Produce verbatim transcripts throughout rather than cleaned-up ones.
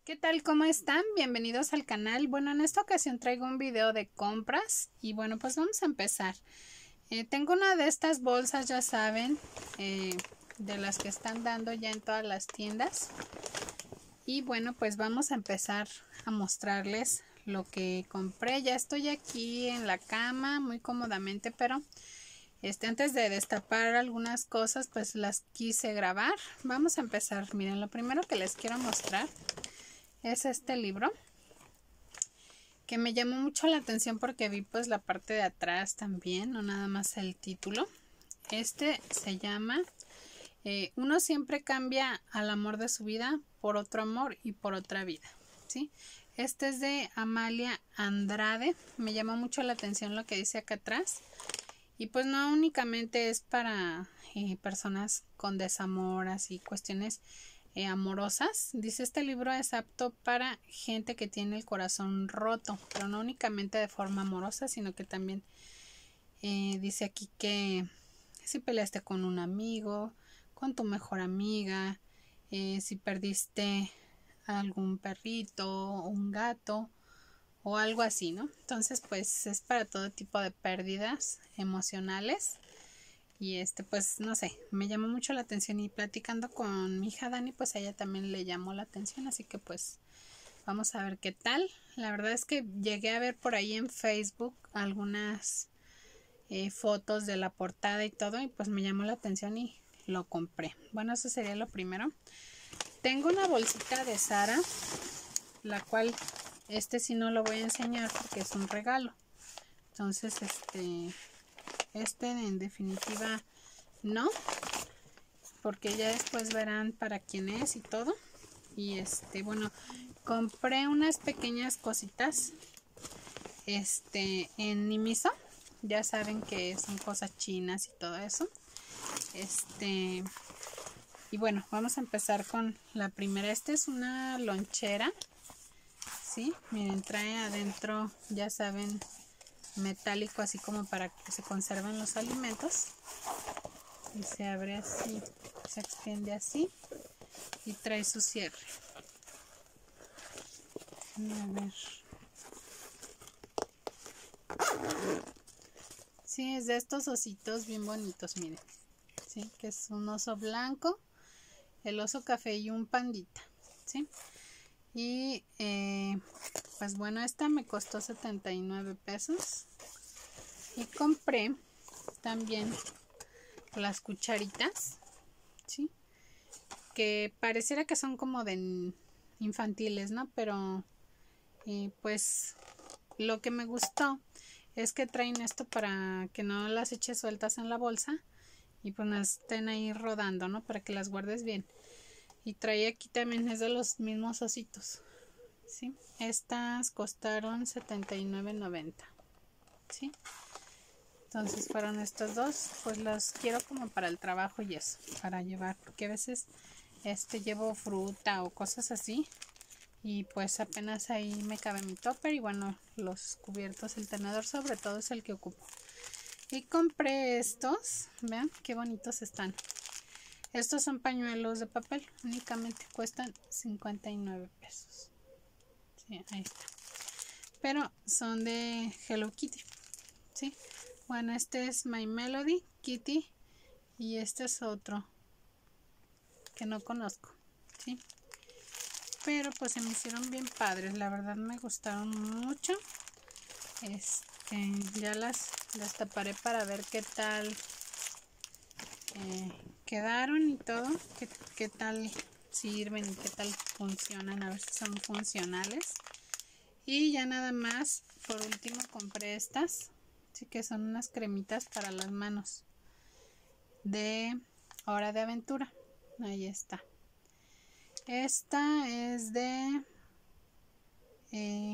¿Qué tal? ¿Cómo están? Bienvenidos al canal. Bueno, en esta ocasión traigo un video de compras y bueno, pues vamos a empezar. Eh, tengo una de estas bolsas, ya saben, eh, de las que están dando ya en todas las tiendas. Y bueno, pues vamos a empezar a mostrarles lo que compré. Ya estoy aquí en la cama muy cómodamente, pero este, antes de destapar algunas cosas, pues las quise grabar. Vamos a empezar. Miren, lo primero que les quiero mostrar es este libro, que me llamó mucho la atención porque vi pues la parte de atrás también, no nada más el título. Este se llama eh, Uno siempre cambia al amor de su vida por otro amor y por otra vida, ¿sí? Este es de Amalia Andrade. Me llamó mucho la atención lo que dice acá atrás. Y pues no únicamente es para eh, personas con desamor, así cuestiones Eh, amorosas. Dice, este libro es apto para gente que tiene el corazón roto, pero no únicamente de forma amorosa, sino que también eh, dice aquí que si peleaste con un amigo, con tu mejor amiga, eh, si perdiste algún perrito o un gato o algo así, ¿no? Entonces pues es para todo tipo de pérdidas emocionales. Y este, pues, no sé, me llamó mucho la atención y platicando con mi hija Dani, pues a ella también le llamó la atención, así que pues vamos a ver qué tal. La verdad es que llegué a ver por ahí en Facebook algunas eh, fotos de la portada y todo y pues me llamó la atención y lo compré. Bueno, eso sería lo primero. Tengo una bolsita de Zara, la cual este sí no lo voy a enseñar porque es un regalo. Entonces, este... Este en definitiva no, porque ya después verán para quién es y todo. Y este, bueno, compré unas pequeñas cositas este en Nimiso. Ya saben que son cosas chinas y todo eso. Este, y bueno, vamos a empezar con la primera. Esta es una lonchera. Sí, miren, trae adentro, ya saben, metálico, así como para que se conserven los alimentos. Y se abre así, se extiende así y trae su cierre. A ver. Sí, es de estos ositos bien bonitos, miren. Sí, que es un oso blanco, el oso café y un pandita. Sí. Y eh, pues bueno, esta me costó setenta y nueve pesos. Y compré también las cucharitas, ¿sí? Que pareciera que son como de infantiles, ¿no? Pero eh, pues lo que me gustó es que traen esto para que no las eches sueltas en la bolsa y pues no estén ahí rodando, ¿no? Para que las guardes bien. Y trae aquí también, es de los mismos ositos, ¿sí? Estas costaron setenta y nueve noventa, ¿sí? Entonces fueron estos dos, pues los quiero como para el trabajo y eso, para llevar, porque a veces este llevo fruta o cosas así y pues apenas ahí me cabe mi topper y bueno, los cubiertos, el tenedor sobre todo es el que ocupo. Y compré estos, vean qué bonitos están. Estos son pañuelos de papel, únicamente cuestan cincuenta y nueve pesos. Sí, ahí está. Pero son de Hello Kitty, ¿sí? Bueno, este es My Melody Kitty y este es otro que no conozco, ¿sí? Pero pues se me hicieron bien padres, la verdad me gustaron mucho. Este, ya las destaparé para ver qué tal eh, quedaron y todo, qué, qué tal sirven y qué tal funcionan, a ver si son funcionales. Y ya nada más, por último compré estas, sí, que son unas cremitas para las manos de Hora de Aventura. Ahí está. Esta es de eh,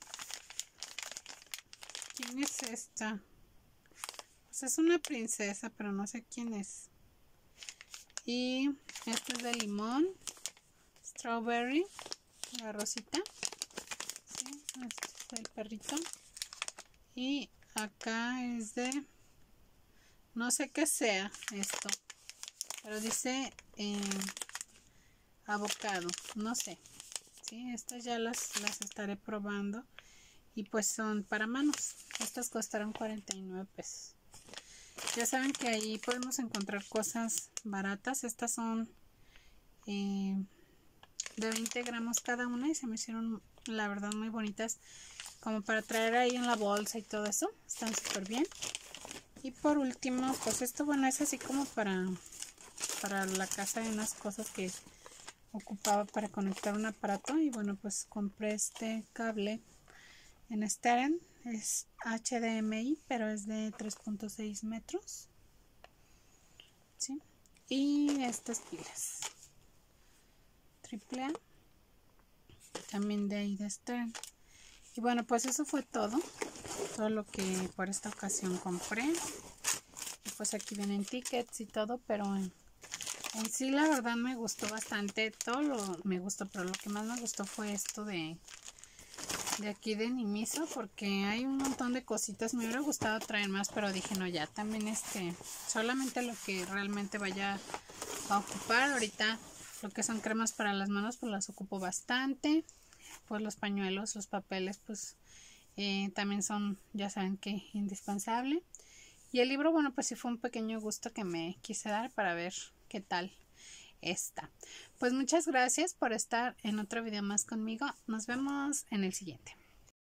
¿quién es esta? Pues es una princesa, pero no sé quién es. Y este es de limón, strawberry, la rosita, ¿sí? Este es el perrito. Y acá es de, no sé qué sea esto, pero dice eh, avocado, no sé, ¿sí? Estas ya las, las estaré probando. Y pues son para manos. Estas costaron cuarenta y nueve pesos. Ya saben que ahí podemos encontrar cosas baratas. Estas son eh, de veinte gramos cada una y se me hicieron la verdad muy bonitas. Como para traer ahí en la bolsa y todo eso. Están súper bien. Y por último, pues esto, bueno, es así como para, para la casa de unas cosas que ocupaba para conectar un aparato. Y bueno, pues compré este cable en Steren, es H D M I, pero es de tres punto seis metros, ¿sí? Y estas pilas triple A, también de ahí de Steren. Y bueno, pues eso fue todo, todo lo que por esta ocasión compré. Y pues aquí vienen tickets y todo, pero en, en sí la verdad me gustó bastante, todo lo me gustó, pero lo que más me gustó fue esto de de aquí de Nimiso, porque hay un montón de cositas. Me hubiera gustado traer más, pero dije no, ya también este solamente lo que realmente vaya a ocupar. Ahorita lo que son cremas para las manos pues las ocupo bastante, pues los pañuelos, los papeles pues eh, también son, ya saben que indispensable. Y el libro, bueno, pues sí fue un pequeño gusto que me quise dar para ver qué tal está. Pues muchas gracias por estar en otro video más conmigo. Nos vemos en el siguiente.